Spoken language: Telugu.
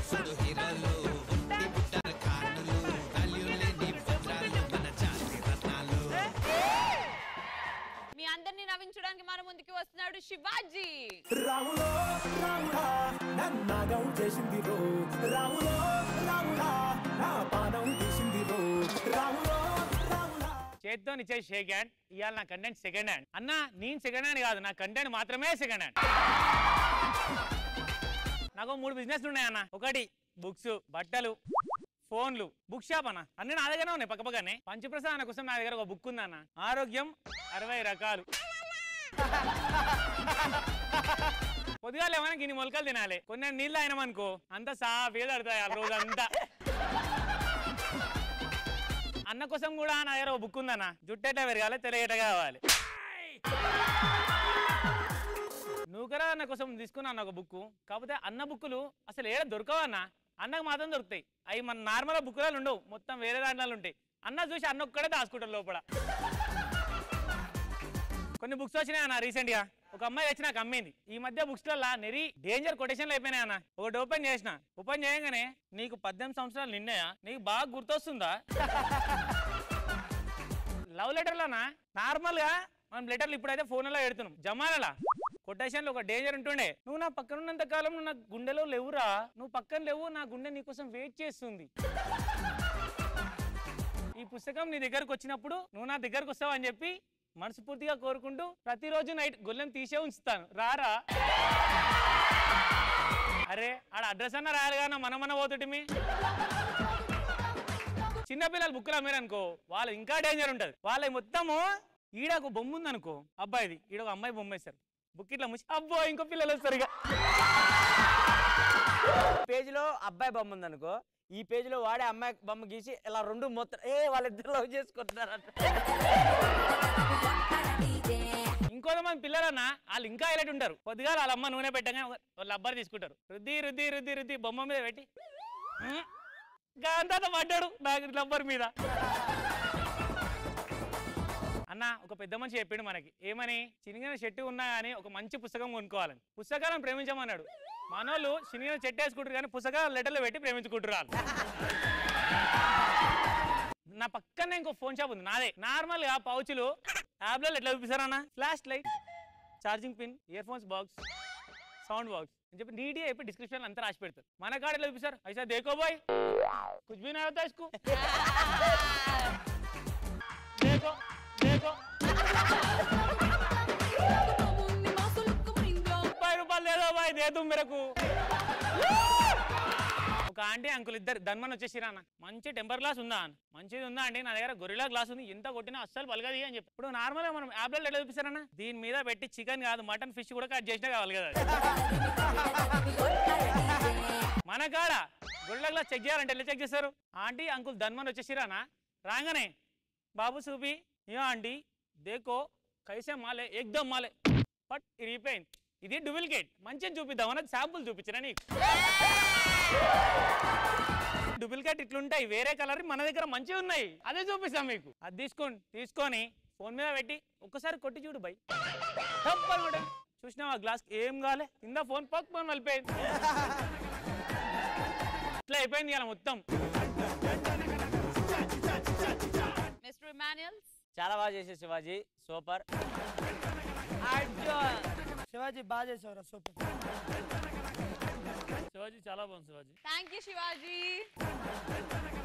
సుడు హీరోలు ఒట్టి బుట్టల కార్లు వాల్యూ లేని వజ్రాలు మన జాతి రత్నాలు. మీ అందరినీ నవ్వించడానికి మన ముందుకి వస్తున్నాడు శివాజీ. రాములో రాముడా నన్నాగం చేసింది రో, రాములో రాముడా నా పానం తీసింది రో, రాములో రాముడా. చేత్తో ఇచ్చే షేక్ హ్యాండ్. ఇవాళ నా కంటెంట్ సెకండ్ హ్యాండ్ అన్న. నేను సెకండ్ హ్యాండ్ కాదు, నా కంటెంట్ మాత్రమే సెకండ్ హ్యాండ్. నాకు 3 బిజినెస్లు ఉన్నాయి అన్న. ఒకటి బుక్స్, బట్టలు, ఫోన్లు. బుక్ షాప్ అన్న. అన్ని నా దగ్గర ఉన్నాయి పక్కపక్కనే. పంచప్రసాద్ అన్న కోసం నా దగ్గర ఒక బుక్ ఉంది అన్న. ఆరోగ్యం 60 రకాలు. పొద్దుగా లేవనా ఇన్ని మొలకలు తినాలి. కొన్ని నీళ్ళు అయినామనుకో అంత సాఫీగా తడతాయి ఆ రోజంతా. అన్న కోసం కూడా నా దగ్గర ఒక బుక్ ఉందన్న. జుట్టెట పెరగాలి, తెలగేట కావాలి. నూకరా అన్న కోసం తీసుకున్నా ఒక బుక్. కాకపోతే అన్న బుక్కులు అసలు ఏడ దొరకవన్నా. అన్నకు మాత్రం దొరుకుతాయి. అవి మన నార్మల్ బుక్కులు ఉండవు, మొత్తం వేరే దాంట్లో ఉంటాయి. అన్న చూసి అన్న ఒక్కడే దాచుకుంటారు లోపల. కొన్ని బుక్స్ వచ్చినాయి అన్న రీసెంట్ గా. ఒక అమ్మాయి వచ్చి నాకు అమ్మింది. ఈ మధ్య బుక్స్ లలో నెరీ డేంజర్ కొటేషన్లు అయిపోయినాయి అన్న. ఒకటి ఓపెన్ చేసిన. ఓపెన్ చేయగానే నీకు 18 సంవత్సరాలు నిన్నాయా, నీకు బాగా గుర్తొస్తుందా? లవ్ లెటర్లోనా నార్మల్ గా మనం లెటర్లు ఇప్పుడైతే ఫోన్లలో పెడుతున్నాం. జమానలా కొటేషన్లో ఒక డేంజర్ ఉంటుండే. నువ్వు నా పక్కన ఉన్నంత కాలం నువ్వు నా గుండెలో లేవురా, నువ్వు పక్కన లేవు, నా గుండె నీకోసం వెయిట్ చేస్తుంది. ఈ పుస్తకం నీ దగ్గరకు వచ్చినప్పుడు నువ్వు నా దగ్గరకు వస్తావు అని చెప్పి మనస్ఫూర్తిగా కోరుకుంటూ ప్రతిరోజు నైట్ గొల్లెం తీసే ఉంచుతాను, రారా. అరే ఆడ అడ్రస్ అన్న రాయాలిగా, మన పోతుంటే. చిన్నపిల్లలు బుక్కులు అమ్మారనుకో వాళ్ళు ఇంకా డేంజర్ ఉంటుంది. వాళ్ళ మొత్తము ఈడకు బొమ్మ ఉందనుకో అబ్బాయిది, ఈడొక అమ్మాయి బొమ్మ వేస్తారు. బుక్ ఇట్లా ముసి అబ్బో ఇంకో పిల్లలు వస్తారు. ఇక పేజ్ లో అబ్బాయి బొమ్మ ఉందనుకో, ఈ పేజ్ లో వాడే అమ్మాయి బొమ్మ గీసి ఇలా 2 మొత్తం వాళ్ళిద్దరు లవ్ చేసుకుంటున్నారంట. ఇంకొంతమంది పిల్లలన్నా వాళ్ళు ఇంకా హైలైట్ ఉంటారు. కొద్దిగా వాళ్ళ అమ్మ నూనె పెట్టగా వాళ్ళు అబ్బాయి తీసుకుంటారు. రుద్ది రుద్ది రుద్ది రుద్ది బొమ్మ మీద పెట్టి అంతా పడ్డాడు నాకు లబ్బర్ మీద. అన్న ఒక పెద్ద మనిషి చెప్పిండు మనకి ఏమని, చినిగిన చెట్టు ఉన్నా కానీ ఒక మంచి పుస్తకం కొనుక్కోవాలని. పుస్తకాలను ప్రేమించమన్నాడు. మనోళ్ళు చినిగిన చెట్టు వేసుకుంటారు కానీ పుస్తకాలు లెటర్లు పెట్టి ప్రేమించుకుంటున్నారు. నా పక్కనే ఇంకో ఫోన్ షాప్ ఉంది నాదే. నార్మల్ గా పౌచులు ట్యాబ్లెట్లు ఎట్లా చూపిస్తారన్న, flash light, charging pin, ear phones box, sound box అని చెప్పి నీట్గా చెప్పి డిస్క్రిప్షన్ అంతా రాసి పెడతారు. మన కాడ ఎట్లా చూపిస్తారు, ఐసా దేకో బాయ్ కుछ भी नहीं होता इसको, देखो देखो ₹50 दे दो भाई, दे दो मेरे को. ఒక ఆంటీ అంకుల్ ఇద్దరు ధన్మన్ వచ్చేసిరా అన్న. మంచి టెంపర్ గ్లాస్ ఉందా అన్న, మంచిది ఉందా అండి, నా దగ్గర గొరిలా గ్లాస్ ఉంది, ఎంత కొట్టినా అస్సలు పలగది అని చెప్పి. ఇప్పుడు నార్మల్గా మనం యాప్లలో ఎట్లా చూపిస్తారన్న, దీని మీద పెట్టి చికెన్ కాదు మటన్ ఫిష్ కూడా కట్ చేసినా కావాలి కదా. మన కాడ గొరిలా గ్లాస్ చెక్ చేయాలంటే ఎట్లా చెక్ చేస్తారు. ఆంటీ అంకుల్ ధన్మన్ వచ్చేసిరా అన్న. రాగానే బాబు చూపి యో ఆంటీ దేకో కైసే మాలే ఎక్దమ్ మాలే బట్ ఇరిగిపోయింది, ఇది డూప్లికేట్, మంచిగా చూపిద్దాం అన్నది శాంపుల్ చూపించిన నీకు. డూప్లికేట్ ఇట్లుంటాయి, వేరే కలర్ మన దగ్గర మంచిగా ఉన్నాయి, అదే చూపిస్తాం మీకు. అది తీసుకొని ఫోన్ మీద పెట్టి ఒక్కసారి కొట్టి చూడు బై. చూసినావు ఆ గ్లాస్ ఏం కాలే, కింద ఫోన్ పక్ ఫోన్ వెళ్ళిపోయింది. ఇట్లా అయిపోయింది ఇలా మొత్తం. మిస్టర్ ఇమాన్యుయల్ చాలా బాగా చేసే శివాజీ, సూపర్. శివాజీ బాగా చేసావురా, సూపర్. శివాజీ చాలా బాగుంది శివాజీ. Thank you Shivaji.